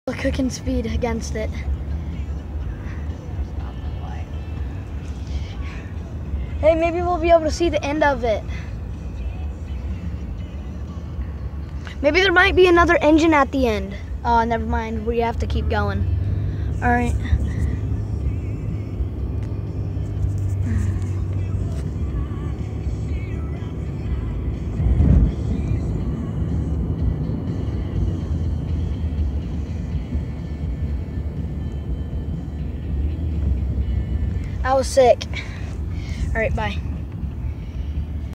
Cooking speed against it. Hey, maybe we'll be able to see the end of it. Maybe there might be another engine at the end. Oh, never mind. We have to keep going. All right. I was sick. All right, bye.